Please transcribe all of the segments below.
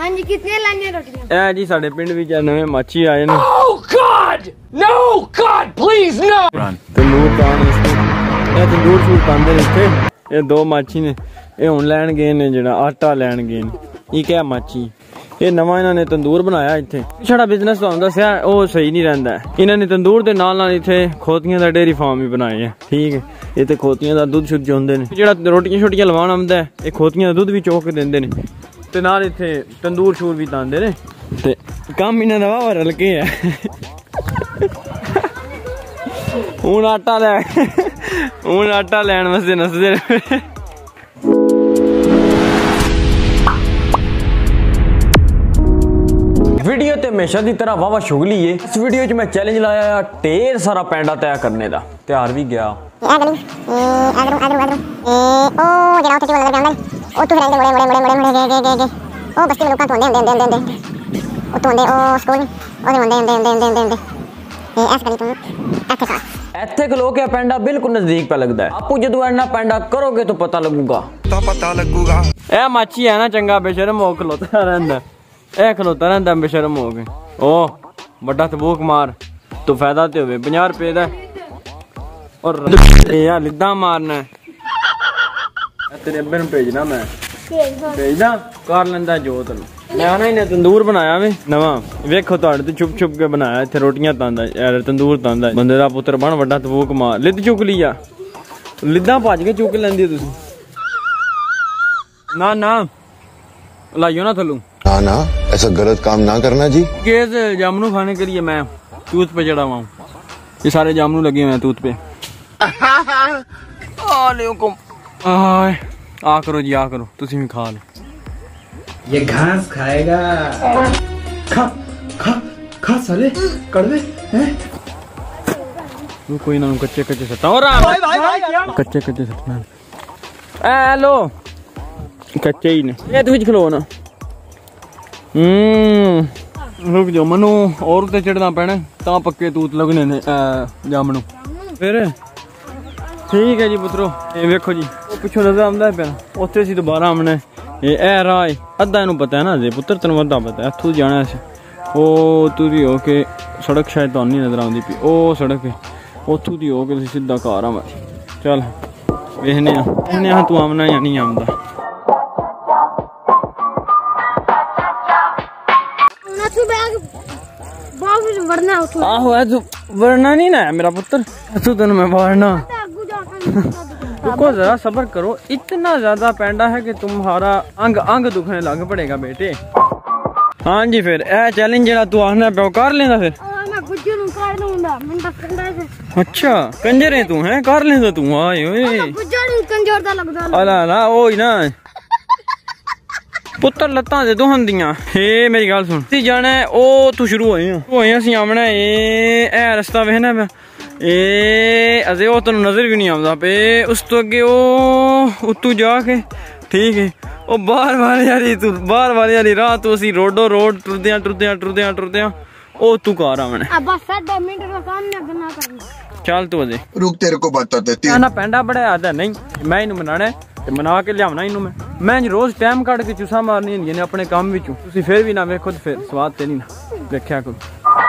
हाँ जी, कितने लाने रोटियां? ए जी साडे पिंड विच नवे माछी आए ने। Oh God! No God, please no! तंदूर तान इसते तंदूर शूर तांदे ने इत्थे। ये दो माछी ने, ये हुण लैन गए ने जेड़ा आटा लैन गए ने। ये क्या माछी, ये नवा इन्होंने तंदूर बनाया इत्थे। छड़ा बिजनेस तो दस्या वो सही नहीं रहिंदा है। इन्होंने तंदूर दे नाल नाल इत्थे खोतियां दा डेयरी फार्म भी बनाए है। ठीक है, इत्थे खोतियां दा दुध शुद्ध चोंदे ने। जेड़ा रोटियां छोटियां लवाण आंदा है, ये खोतियां दा दुध भी चो के देंदे ने ते नाल इत्थे तंदूर शूर भी तांदे ने ते काम इन्हां दा वाह रलके है। हुण आटा लैन वास्ते नसदे ने। वीडियो ते हमेशा की तरह वावा शुगली है। इस वीडियो च मैं चैलेंज लाया ढेर सारा पैंडा तय करने का, तैयार भी गया। इत्थे खलो के पैंडा बिल्कुल नजदीक पे लगता है। आपको जो इन्ना पैंडा करोगे तो पता लगूगा। ए माछी है ना चंगा बेशरम हो खलोता रहंदा, ए खलोता रहंदा बेशरम हो गए। ओ बड़ा सबूक मार तो फायदा तो होवे 50 रुपए दा और यार लिद्दा मारना है। तेरे अब्बे नूं भेजना मैं भेजना कर लेंदा जो तैनूं। मैं आना ही ने तंदूर बनाया वे नवा, वेखो तुहाडे ते छुप छुप के बनाया। इत्थे रोटियां तांदा यार तंदूर तांदा। बंदे दा पुत्तर बन बड़ा सबूक मार। लिद्द चुक लिया, लिद्दा भज के चुक लेंदी तुसीं। ना ना लाइयो ना थल्लू ना ऐसा गलत काम ना करना जी। केस जामुन खाने के लिए मैं तूत पे चढ़ा हुआ हूँ। ये सारे जामुन लगे हुए हैं तूत पे। आ करो जी, आ करो, तुसी भी खा लो। ये घास खाएगा। खा खा खा साले कड़वे हैं। तू कोई ना कच्चे कच्चे सट्टा और कच्चे कच्चे सट्टा। हेलो कच्चे ही ने ये तू खलो ना। रुक जाओ मनु, और ते चढ़ना पैना ता पक्के तूत लगने ने जामनू। फिर ठीक है जी पुत्रो, ये वेखो जी पिछों नजर आंदा पे उत्थे सी दोबारा हमने ये ए राह अद्धा इनू पता है ना जे पुत्र तेन अद्धा पता है। इत्थों जाना सी ओ तू दी हो के सड़क शायद तो नहीं नजर आंदी पी। ओ सड़क है उत्थों दी हो के सीधा घर आ। चल वेखने तू आमना या नहीं आमदा। आहो तू वरना नहीं ना है मेरा पुत्र, तू तेन मैं वारना। रुको जरा सब्र करो, इतना ज्यादा पैंडा है कि तुम्हारा अंग अंग दुखने लग पड़ेगा बेटे। हाँ जी फिर ए चैलेंज जेड़ा तू आखना पे कर लेंदा फिर। अच्छा कंजर है तू, है कर लेंदा तू। आए ओए अला अला ओए ना पुत्र लत्तां दे दुहन दियां। हे मेरी गल सुन, ती जाना है ओ तू शुरू होए असीं आमना ए रस्ता वेखना पे ए अजे ओ तेन नजर भी नहीं आंदा पे। उस तो अगे ओ उत्तू जाके ठीक है ओ बाहर वाले वाली राह तो असीं रोडो रोड टुरदियां ओ तू घर आमना। चल तू अजे रुक तेरे को बताते ना पैंडा बड़ा आदा नहीं मैं इनू मनाना मना के लियावना इनू मैं रोज टाइम कट के चूसा मारनी होंदी ने अपने काम विचों। तुसीं फिर भी ना वेखो ते फिर स्वाद ते नहीं ना वेख्या करो।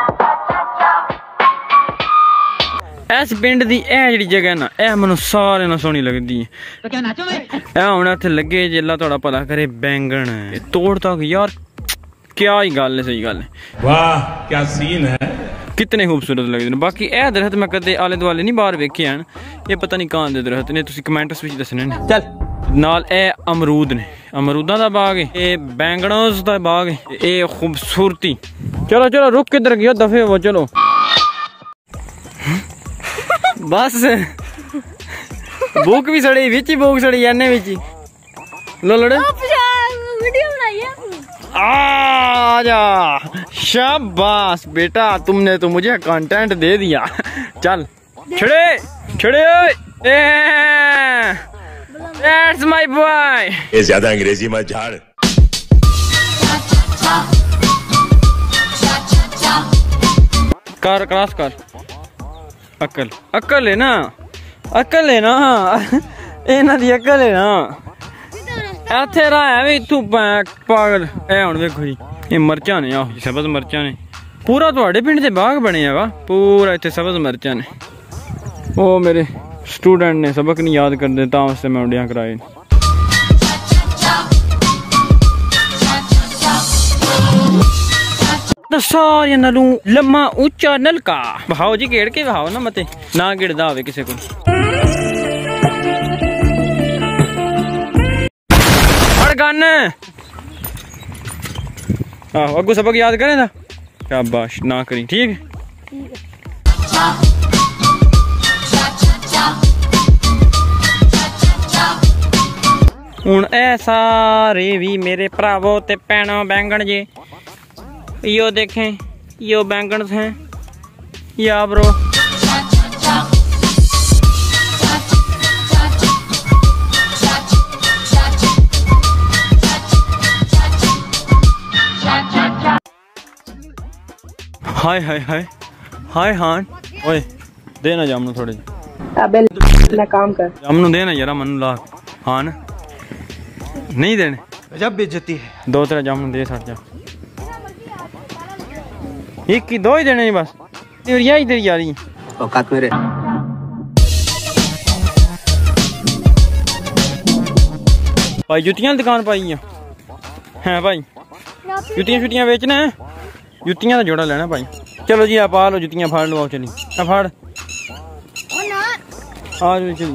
इस पिंड दी ए जेहड़ी जगह ना ए मैनू सारे ना सोहनी लगदी है। ए हुण इत्थे लगे जेल्ला तुहाडा भला करे बैंगन तोड़ तक यार क्या ही गल है, सही गल है। वाह क्या सीन है, कितने खूबसूरत लगते हैं। बाकी ए दरख्त मैं कदे आले दुआले नहीं बाहर वेखे हैं, ये पता नहीं कहां दे दरख्त ने, तुसीं कमेंट्स विच दसने ने। चल नाल ए अमरूद ने, अमरूदां दा बाग है, ए बैंगनों दा बाग है, ए खूबसूरती। चलो चलो रुक किधर गया दफे वो चलो बस भूख भी सड़ी विच ही भूख सड़ी एने विच ही लो लड़े वीडियो बनाई है। आजा शाबाश बेटा, तुमने तो मुझे कंटेंट दे दिया। चल छड़े छड़े दैट्स माय बॉय। ये ज्यादा अंग्रेजी मत झाड़। कर क्रॉस कर। अक्ल अक्ल है ना, अक्ल है ना, इन्हां दी अक्ल है ना। ਇੱਥੇ ਰਹਾ ਵੀ ਤੂੰ ਪਾਗਲ। ਇਹ ਹੁਣ ਵੇਖੋ ਜੀ, ਇਹ ਮਿਰਚਾਂ ਨੇ, ਆਹ ਸਬਜ਼ ਮਿਰਚਾਂ ਨੇ। पूरा ਤੁਹਾਡੇ ਪਿੰਡ ਦੇ ਬਾਗ ਬਣੇ ਆ ਵਾ, पूरा ਇੱਥੇ ਸਬਜ਼ ਮਿਰਚਾਂ ਨੇ। ਉਹ ਮੇਰੇ स्टूडेंट ने सबक नहीं याद करते ਤਾਂ ਵਾਸਤੇ मैं उड़िया कराए। सारिया नालों लम्मा उच्चा नलका बहाओ जी, गेड़ के बहाओ ना, मते ना गिरदा होवे किसी को। गन अगू सबक याद करें था, शाबाश, ना करी, ठीक है। हुण ऐ सारे भी मेरे भरावो ते भैणों बैंगन जे, यो देखें, यो बैंगन हैं या ब्रो। हाय हाय हाय हाय हान, ओए देना जामनू थोड़े अबे ना काम कर, जामनू देना यार, मनु ला। हान नहीं देने, जब बेइज्जती है। 2-3 जामनू दे सट जा, एक की 2 ही देने बस। यही तेरी यारी औकात मेरे। भाई जुतियां दुकान पाई है भाई, जुतियां छुट्टियां बेचना है, जुतियां का जोड़ा लेना भाई। चलो जी आप आ लो जुतियां, फाड़ लो, चली फाड़ आ जाओ चली।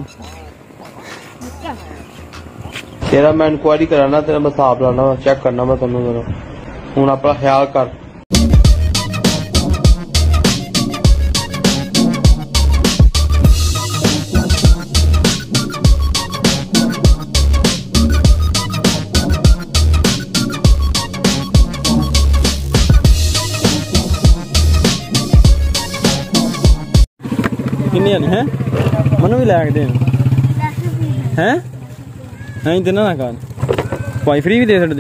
तेरा मैं इंक्वायरी कराना, तेरा मैं हिसाब लाना, चेक करना मैं तेनों जरा। हुण अपना ख्याल कर। किन्नी है मनु भी लैके देन हैं, नहीं देना ना कान भाई, फ्री भी दे सकते।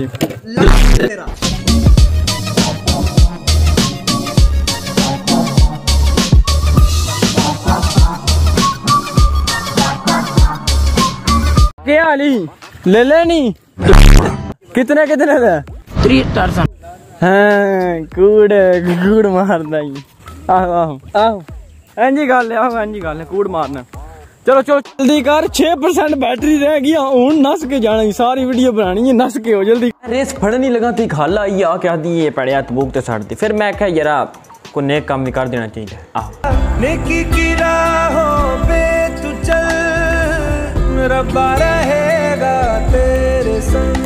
क्या हाली ले लेनी कितने कितने का 3000। हाँ कूड़ मारदा ही। आहो आहो आहो इंजी गल है, आहो इंजी गल है, कूड़ मारना। चलो चलो जल्दी कर, 6% बैटरी रह गई, हूं नस के जाना, सारी वीडियो बनानी है, नस के हो जल्दी। रेस फड़नी लगा थी, खाला आई आ क्या दी ये पड़े हाथ बुक ते सड़ दी। फिर मैं कहा यार को नेक काम भी कर देना चाहिए। आहो नेकी की राहों पे तू चल, रब्बा रहेगा तेरे संग।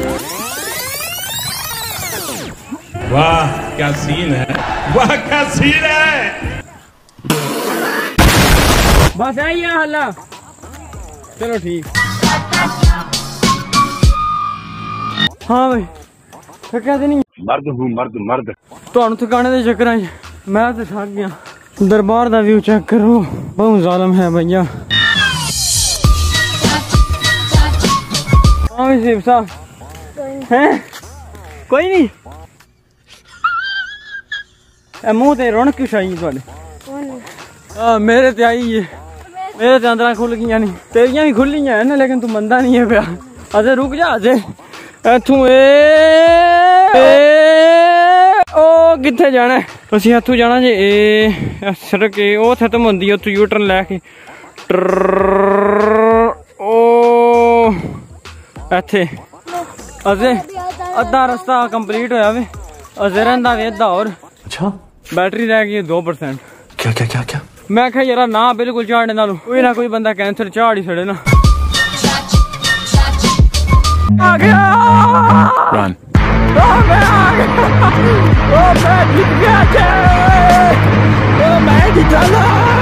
वाह क्या सीन है, वाह क्या सीन है। बस आई है हल्ला, चलो ठीक। हाँ भाई थकिया तो नहीं, मर्द हूँ मर्द मर्द। ਤੁਹਾਨੂੰ थकाने के चक्कर मैं तो थक गया। दरबार का व्यू चेक करो, बहुत जालिम है भैया। हाँ सिर्फ साहब हैं, कोई नहीं मुँह ते रौनक क्यों आई थोड़े? मेरे ते आई है, मेरे ते अंदर खुल गई नहीं, तेरिया भी खुली है ना, लेकिन तू मंदा नहीं है पिया। अजे रुक जा, अजे इथों ओ किथे जाना है? असीं इथों जाना जे सड़क ओ खत्म होंदी है, उत्थों यू टर्न लैके ओ इत्थे अजे अद्धा रास्ता कंप्लीट होया वे, अजे रहिंदा वे अद्धा और। अच्छा बैटरी रह गई 2%। क्या क्या क्या क्या? मैं कहा यार ना बिल्कुल चाड़ने नालों कोई ना कोई बंदा कैंसर चाड़ ही छड़े ना। आ गया रन ओ मैं आ गया, ओ मैं जीत गया थे, ओ मैं जीता ना।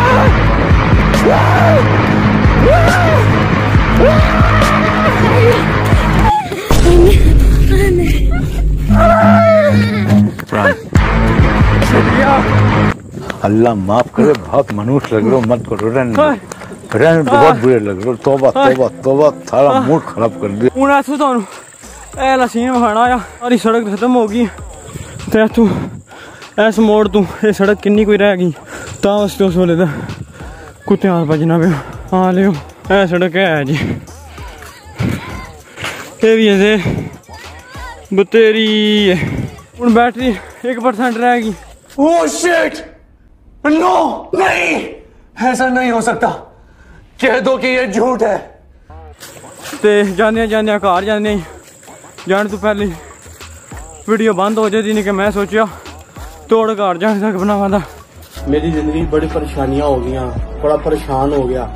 अल्लाह माफ करे, बहुत मनुष्य लग रहे हो, मत करो, रहने बहुत बुरे लग रहे हो। तौबा तौबा तौबा, सारा मूड खराब कर दिया। हूं इथों तुहानू ए लसीन विखाना आ, सारी सड़क खत्म हो गई ते इथों इस मोड़ तू ये सड़क किन्नी कोई रह गई, तां उस वेले दा कुत्ते हाल भजना पे। हाँ लियो ए सड़क है जी, ये भी ऐसे बतेरी हूँ बैटरी 1% रहेगी। ओह शिट, नो, नहीं, ऐसा नहीं हो सकता, कह दो कि ये झूठ है। ते जाने जाने घर जाने जाने तो पहले वीडियो बंद हो जाती नहीं कि मैं सोचा तोड़ घर जाने तक बनावा था। मेरी जिंदगी बड़ी परेशानियां हो गई, बड़ा परेशान हो गया।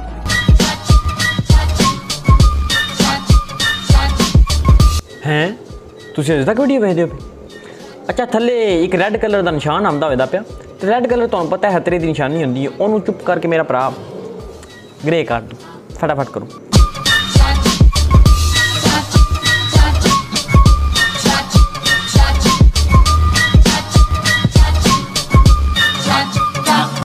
हैं तुसी अजे तक वीडियो भेजदे हो? अच्छा थल्ले एक रेड कलर का निशान आंदा होदा पिया, ते रेड कलर तुहानू पता है खतरे की निशानी होंदी है, ओनू चुप करके मेरा भरा ग्रे कर दो, फटाफट करो।